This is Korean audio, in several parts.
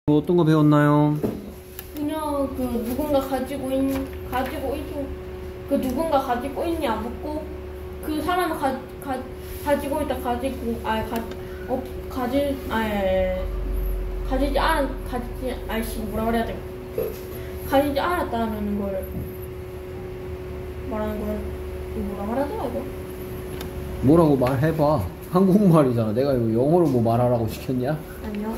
어떤 거 배웠나요? 그냥 그 누군가 가지고 있는 그 누군가 가지고 있냐 묻고 그 사람은 가지고 있다 가지고 뭐라 그래야 돼? 가지지 않았다는 걸 말하는 걸 뭐라 말하더라 이거? 뭐라고 말해봐. 한국말이잖아. 내가 이거 영어로 뭐 말하라고 시켰냐? 아니요.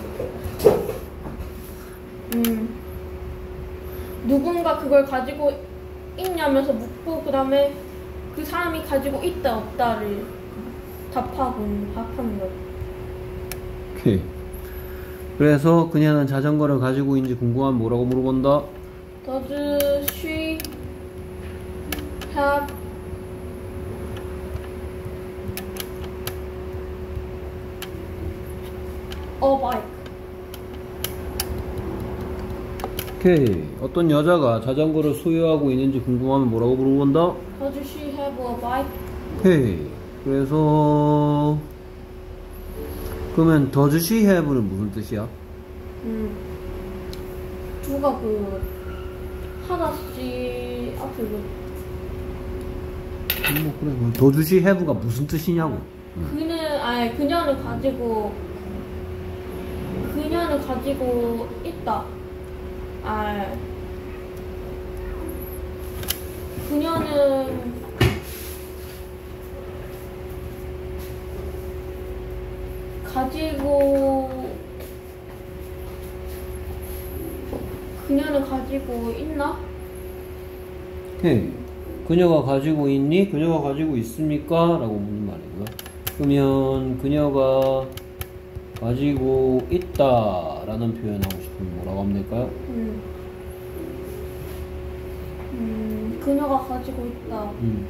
누군가 그걸 가지고 있냐면서 묻고 그 다음에 그 사람이 가지고 있다 없다를 답하는 거예요. 오케이. 그래서 그녀는 자전거를 가지고 있는지 궁금하면 뭐라고 물어본다? Does she have a bike? 오케이. 어떤 여자가 자전거를 소유하고 있는지 궁금하면 뭐라고 물어본다? Does she have a bike? 오케이. 그래서 그러면 does she have는 무슨 뜻이야? 누가 그 하나씩 앞에 뭐 그래. does she have가 무슨 뜻이냐고. 그녀는 가지고 있다. 그녀는 가지고 있나? 오케이. 그녀가 가지고 있니? 그녀가 가지고 있습니까? 라고 묻는 말이고요. 그러면 그녀가 가지고 있다 라는 표현하고 싶으면 뭐라고 하면 될까요? 그녀가 가지고 있다.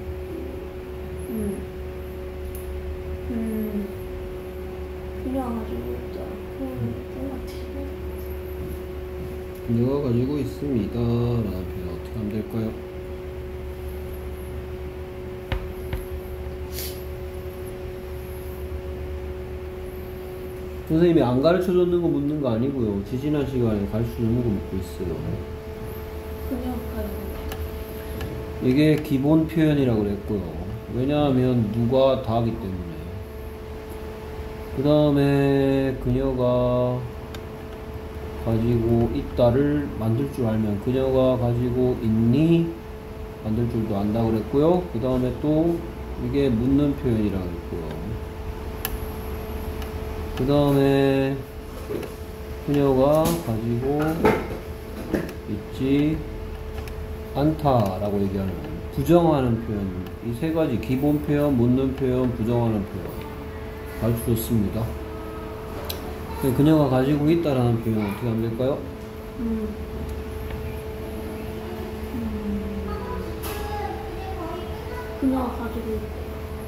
그녀가 가지고 있다. 그녀가 가지고 있습니다 라는 표현 어떻게 하면 될까요? 선생님이 안 가르쳐줬는 거 묻는 거 아니고요. 지지난 시간에 가르쳐주는 거 묻고 있어요. 그녀가 가지고 있다. 이게 기본 표현이라고 그랬고요. 왜냐하면 누가 다하기 때문에. 그 다음에 그녀가 가지고 있다를 만들 줄 알면 그녀가 가지고 있니? 만들 줄도 안다 그랬고요. 그 다음에 또 이게 묻는 표현이라고 했고요. 그 다음에 그녀가 가지고 있지 않다라고 얘기하는 부정하는 표현, 이 세 가지 기본 표현, 묻는 표현, 부정하는 표현 가르쳐줬습니다. 그녀가 가지고 있다라는 표현 어떻게 하면 될까요? 그녀가 가지고 있다.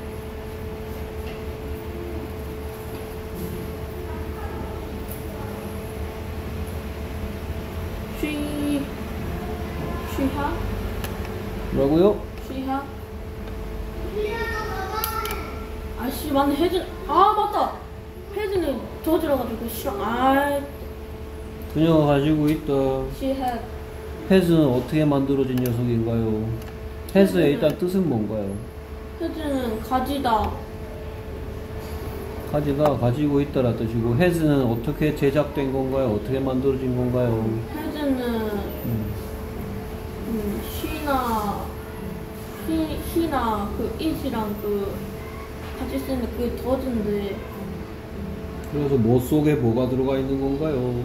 She have? 뭐라고요? She have? 아씨 맞네. 혜진. 맞다. 혜진이 더 들어가지고 싫어. 그녀가 가지고 있다. She have. has는 어떻게 만들어진 녀석인가요? has의 일단 뜻은 뭔가요? 혜진은 가지다. 가지고 있다라 뜻이고 has는 어떻게 제작된 건가요? 어떻게 만들어진 건가요? 혜진은 he나 그 it이랑 그 같이 쓰는 그 does인데. 그래서 뭐 속에 뭐가 들어가 있는 건가요?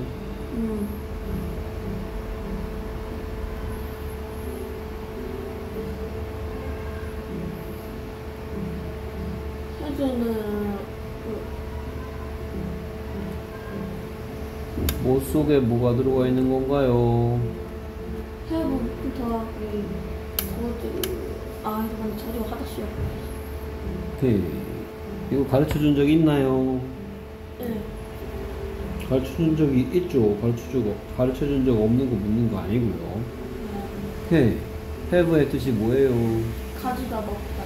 혜진은 뭐 속에 뭐가 들어가 있는 건가요? have 더하기 이건 자료 하다시요. 오케이. 이거 가르쳐준 적 있나요? 네. 가르쳐준 적이 있죠. 가르쳐준 적 없는 거 묻는 거 아니고요. 오케이. have의 뜻이 뭐예요? 가지다 먹다.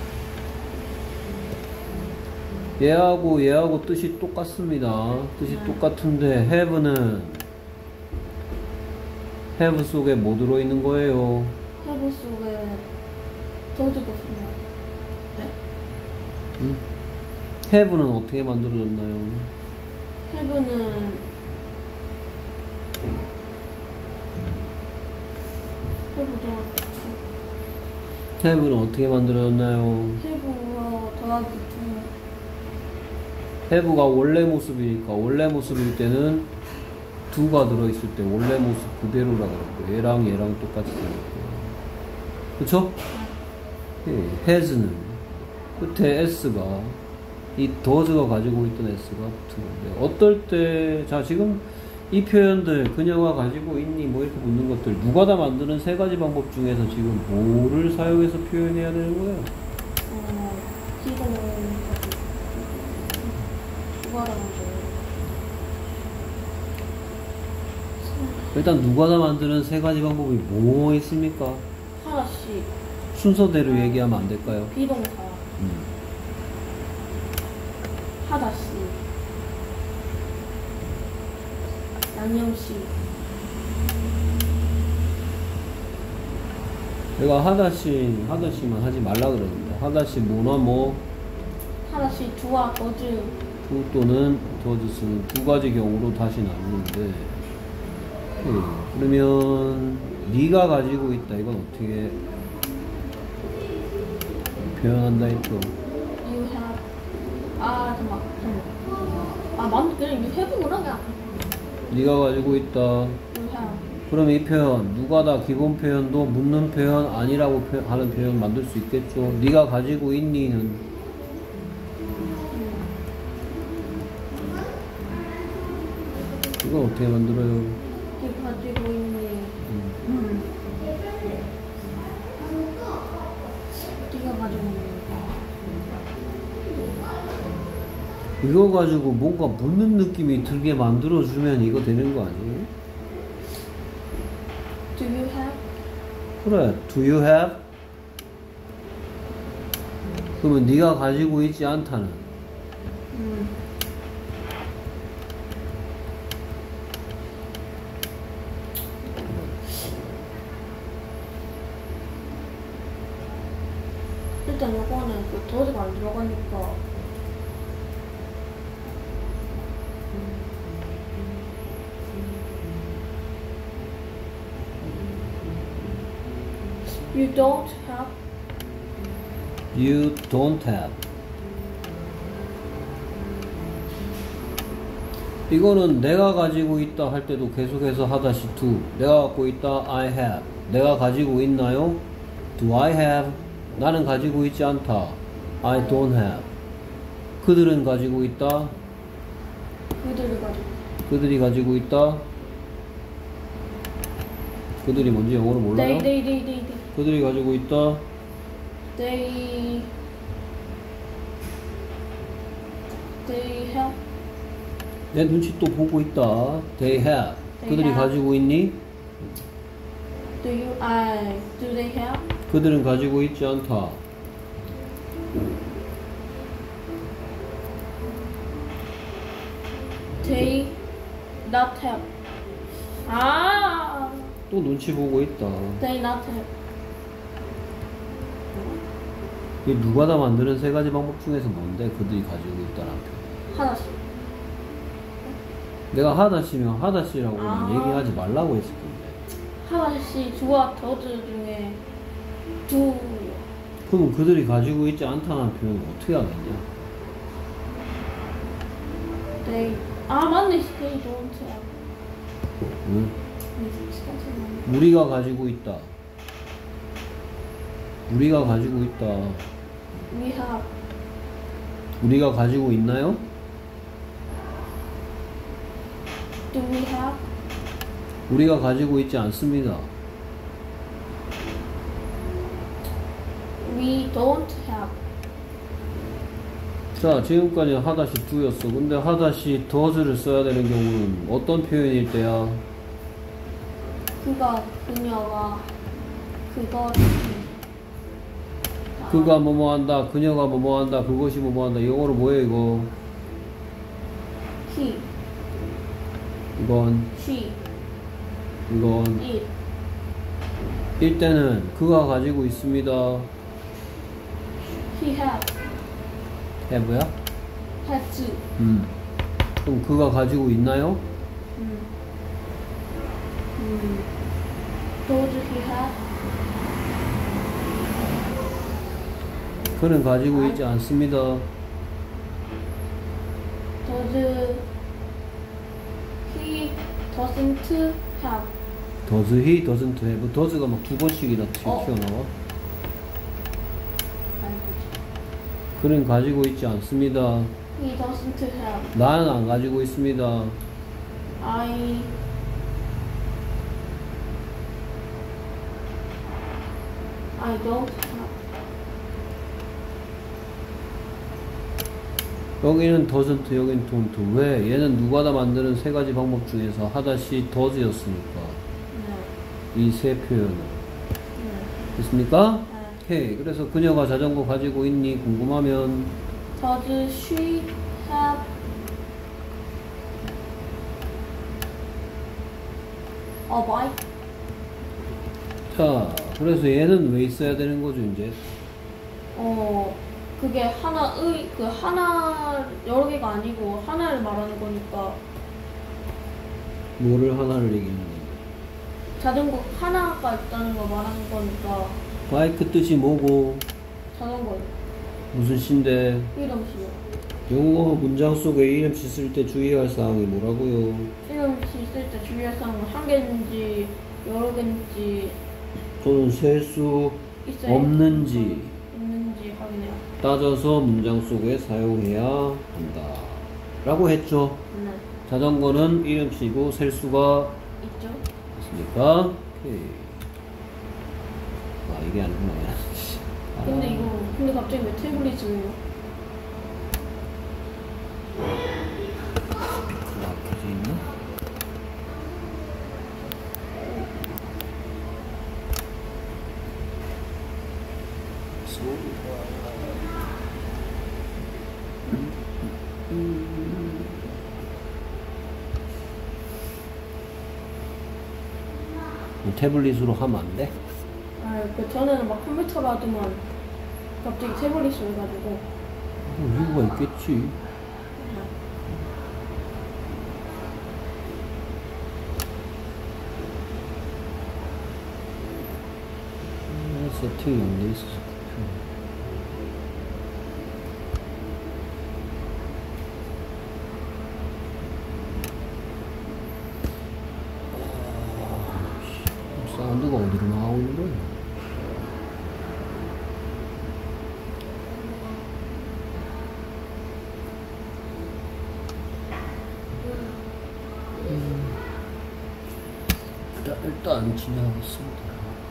얘하고 뜻이 똑같습니다. 뜻이 똑같은데 have는 have 속에 뭐 들어있는 거예요? have 속에 does가 들어요. 네? 응? have는 어떻게 만들어졌나요? have는 have는 어떻게 만들어졌나요? have와 더하기 2. have가 원래 모습이니까 원래 모습일 때는 2가 들어있을 때 원래 모습 그대로라 그러고 얘랑 얘랑 똑같이 생겼고요. 그쵸? has는 끝에 s가 이 does가 가지고 있던 s가 붙은 건데 어떨 때 자 지금 이 표현들 그녀가 가지고 있니 뭐 이렇게 묻는 것들 누가 다 만드는 세 가지 방법 중에서 지금 뭐를 사용해서 표현해야 되는 거예요? 지금 누가 다 만들어요? 일단 누가 다 만드는 세 가지 방법이 뭐 있습니까? 하나씩 순서대로 얘기하면 안 될까요? 비동사 하다시 양념식 내가 하다시만 하지 말라 그러는데 하다시 뭐나 뭐 하다시 두와 더즈 두 또는 더즈 쓰는 두 가지 경우로 다시 나누는데 그러면 네가 가지고 있다 이건 어떻게 표현한다 했죠? you have 잠깐만 맞네 그냥 you have구나 그냥 네가 가지고 있다 you have 그럼 이 표현 누가 다 기본 표현도 묻는 표현 아니라고 하는 표현 만들 수 있겠죠. 네가 가지고 있니는 이건 어떻게 만들어요? you 가지고 있니 네가 가지고 있니 이거 가지고 뭔가 묻는 느낌이 들게 만들어주면 이거 되는 거 아니에요? do you have 그래, do you have? 그러면 네가 가지고 있지 않다는 일단 요거는 그 더즈가 안 들어가니까 you don't have you don't have 이거는 내가 가지고 있다 할 때도 계속해서 하다시 to 내가 갖고 있다 I have 내가 가지고 있나요? do I have 나는 가지고 있지 않다 I don't have 그들은 가지고 있다 그들이 가지고 있다 그들이 뭔지 영어로 몰라요? they 그들이 가지고 있다 they have 내 눈치 또 보고 있다 they have 그들이 have. 가지고 있니? do they have 그들은 가지고 있지 않다 they not have 또 눈치 보고 있다 they not have 이게 누가 다 만드는 세 가지 방법 중에서 뭔데 그들이 가지고 있다는 표현 하나씩 내가 하다시면 하다시라고는 얘기하지 말라고 했을 건데 하나씩 주와 더즈 중에 두 그럼 그들이 가지고 있지 않다는 표현을 어떻게 하겠냐 they 맞네 they don't have 응? 우리가 가지고 있다 우리가 가지고 있다 we have 우리가 가지고 있나요? do we have 우리가 가지고 있지 않습니다 we don't have 자 지금까지 하다시 do였어 근데 하다시 does를 써야 되는 경우는 어떤 표현일 때야? 그녀가 그가 뭐뭐 한다 그녀가 뭐뭐 한다 그것이 뭐뭐 한다 영어로 뭐예요 이거? he 이건 she 이건 it. 1대는 그가 가지고 있습니다. He has. have야? has. 그럼 그가 가지고 있나요? Does he have? 그는 가지고 있지 않습니다. Does he doesn't have? does he, doesn't have. does가 막 두 번씩이나 튀어나와. 그는 가지고 있지 않습니다. He doesn't have. 나는 안 가지고 있습니다. I don't have. 여기는 doesn't, 여기는 don't. 왜? 얘는 누가다 만드는 세 가지 방법 중에서 하다시 does였으니까. 이 세 표현은. 됐습니까? 오케이. 그래서 그녀가 자전거 가지고 있니? 궁금하면 Does she have? A bike? 자, 그래서 얘는 왜 있어야 되는 거죠, 이제? 그게 하나, 여러 개가 아니고 하나를 말하는 거니까. 뭐를 하나를 얘기하는 거야? 자전거 하나가 있다는 거 말하는 거니까. 바이크 뜻이 뭐고? 자전거 무슨 시인데? 이름씨요. 영어 문장 속에 이름씨 쓸 때 주의할 사항이 뭐라고요? 이름씨 쓸 때 주의할 사항은 한 개인지 여러 개인지 또는 셀 수 있어요. 없는지 있는지 확인해요. 따져서 문장 속에 사용해야 한다 라고 했죠. 네. 자전거는 이름씨고 셀 수가 있죠. 있으니까. 오케이. 아, 이게 아니구나. 근데 갑자기 왜 태블릿이에요? 켜져 있나? 태블릿으로 하면 안 돼? 전에는 막 컴퓨터로 하더만 갑자기 태블릿으로 해가지고. 이유가 있겠지. 세팅이 안 돼 있어서. 사운드가 어디로 나가고 있는 거야? 일단 진행하겠습니다.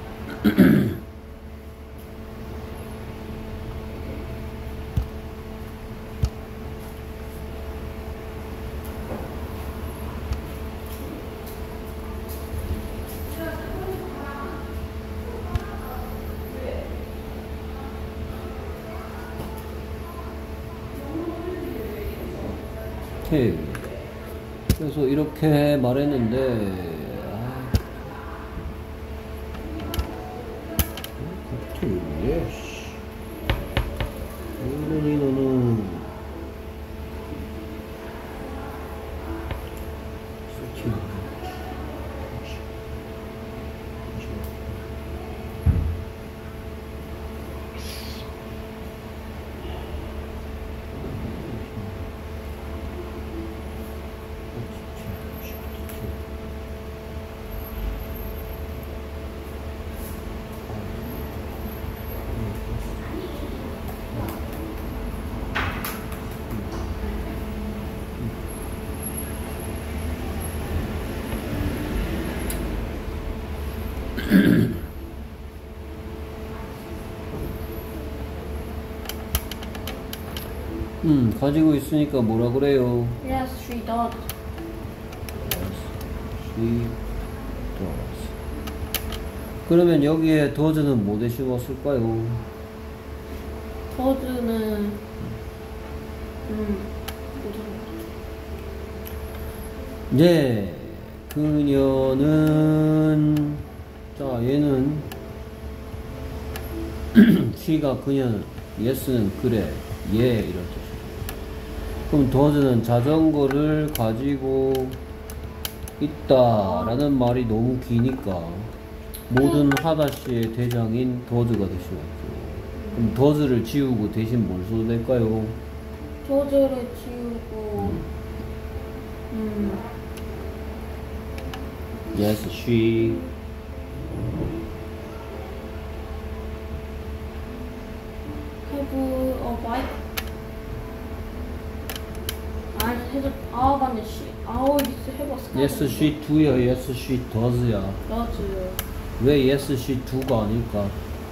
오케이. 그래서 이렇게 말했는데, 예스. 이러니 너는 세팅. 가지고 있으니까 뭐라 그래요? Yes, she does. She does. 그러면 여기에 does는 뭐 대신 쓸까요? does는 네, 그녀는 자 얘는 she가 그녀 yes는 그래 얘 이런 뜻이에요. 그럼 does는 자전거를 가지고 있다 라는 말이 너무 기니까 모든 하다시의 대장인 does가 되시겠죠. 그럼 does를 지우고 대신 뭘 써도 될까요? 도저를 지우고 Yes, she have a bike. 아니 해서 맞네 she. 여기서 해봤어. Yes, she do야. Yes, she does야. 맞아요. 왜 yes, she do가 아닐까?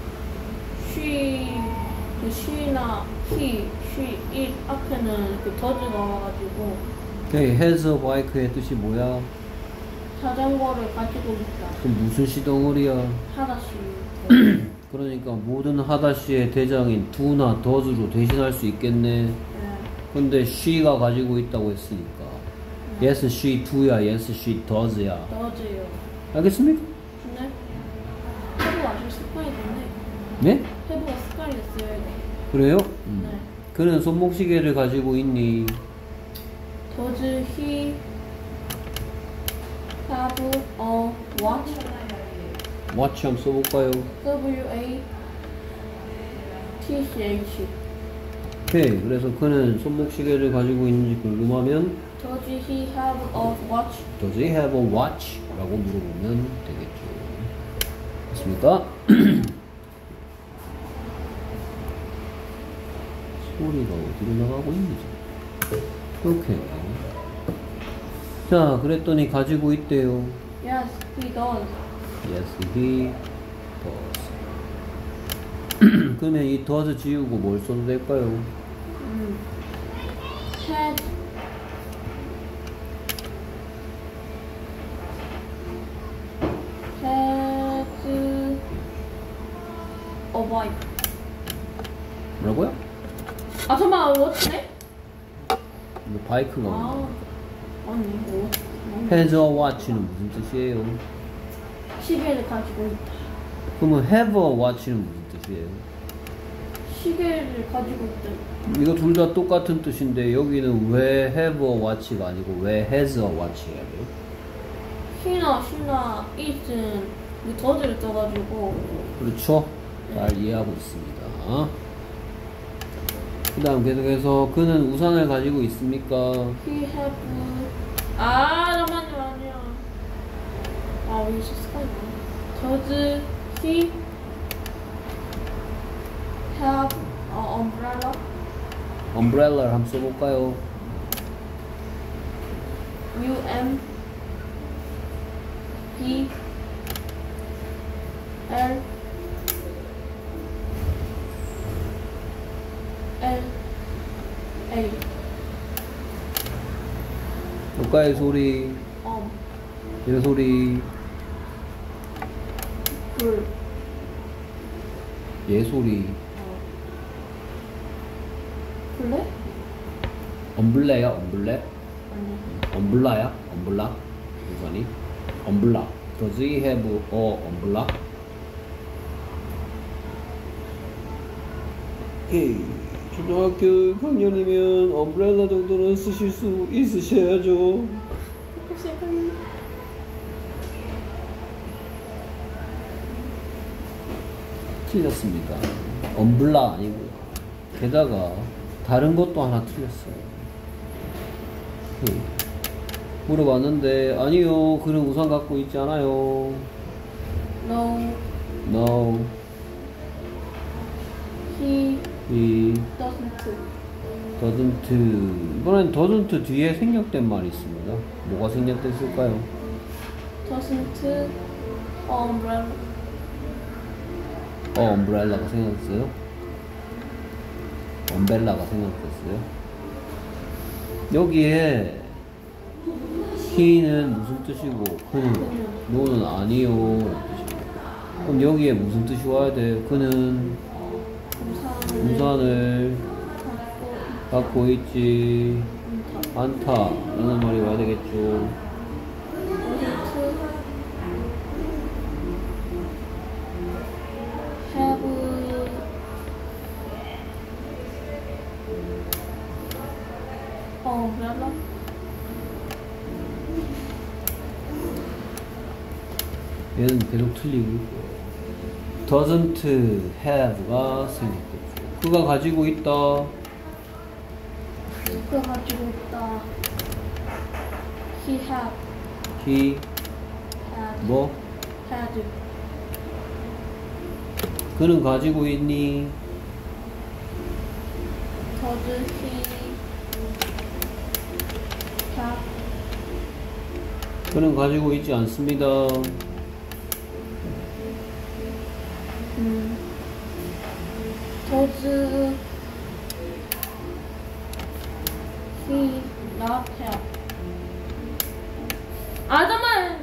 she나 he, it 앞에는 그 does가 와가지고 Okay, has a bike의 뜻이 뭐야? 자전거를 가지고 있다. 그럼 무슨 시덩어리야? 하다시. 그러니까 모든 하다시의 대장인 do나 does로 대신할 수 있겠네. 네. 근데 she가 가지고 있다고 했으니까 yes, she do야. Yes, she does야. does요. 알겠습니까? 근데 해부가 아주 습관이 됐네. 네? 해부가 습관이 됐어요. 이거. 그래요? 네. 그는 손목시계를 가지고 있니? Does he have a watch? watch 한번 써볼까요? W-A-T-C-H. 오케이. 그래서 그는 손목시계를 가지고 있는지 궁금하면 Does he have a watch? Does he have a watch? 라고 물어보면 되겠죠. 됐습니까? 소리가 어디로 나가고 있는지. 오케이. 자, 그랬더니 가지고 있대요. Yes, he does. Yes, he does. 그러면 이 does 지우고 뭘 써도 될까요? Had a bike. 뭐라고요? 잠깐만, what'네? 뭐 바이크가 뭐야? 아니, 뭐. has a watch는 무슨 뜻이에요? 시계를 가지고 있다. 그러면 have a watch는 무슨 뜻이에요? 시계를 가지고 있다. 이거 둘 다 똑같은 뜻인데 여기는 왜 have a watch가 아니고 왜 has a watch야 돼요? he나 it은 그 does를 써가지고. 그렇죠? 잘 이해하고 있습니다. 그 다음 계속해서 그는 우산을 가지고 있습니까? He have. 잠깐만요, 아니야. 여기 습관이 많아. Does he have an umbrella? umbrella를 한번 써볼까요? U-M B L L A. 고가의 소리, 얘 소리, 불. 얘 소리. 블랙? 엄블레야, 엄블레? 아니. 엄블라야? 엄블라? 우산이? 엄블라. Does he have a umbrella? 오케이. 초등학교 6학년이면 엄브렐라 정도는 쓰실 수 있으셔야죠. 틀렸습니다. 엄블라 아니고요. 게다가 다른 것도 하나 틀렸어요. 물어봤는데 아니요, 그런 우산 갖고 있지 않아요. No. No. He He doesn't. 이번엔 doesn't 뒤에 생략된 말이 있습니다. 뭐가 생략됐을까요? doesn't umbrella. umbrel라가 생략됐어요? umbrel라가 생략됐어요? 여기에 he는 무슨 뜻이고 그는 no는 아니요 뜻이고. 그럼 여기에 무슨 뜻이 와야 돼요? 그는 우산을 갖고 있지 않다 라는 말이 와야 되겠죠. 얘는 계속 틀리고 있고. doesn't have가 생겼겠죠. 그가 가지고 있다. 그가 가지고 있다. He had. he Had. 뭐? Had. 그는 가지고 있니? Does he have? 그는 가지고 있지 않습니다. Does he not have? 아, 잠깐만!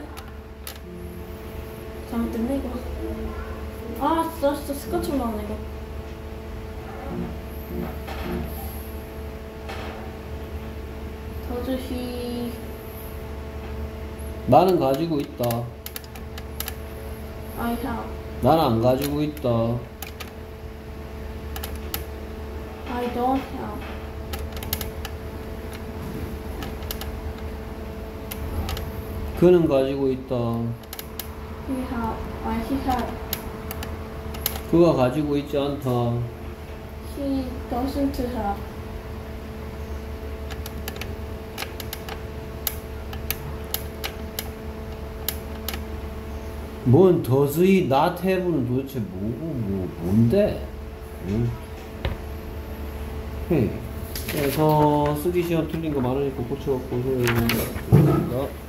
잘못됐네, 이거. 아, 진짜 스카치로 나오네, 이거. Does he... 나는 가지고 있다. I have. 나는 안 가지고 있다. I don't have. 그는 가지고 있다. He have. He had. 그가 가지고 있지 않다. He doesn't have. 뭔 does he not have는 도대체 뭔데? 응? 그래서 쓰기 시험 틀린 거 많으니까 고쳐갖고 오세요. 감사합니다.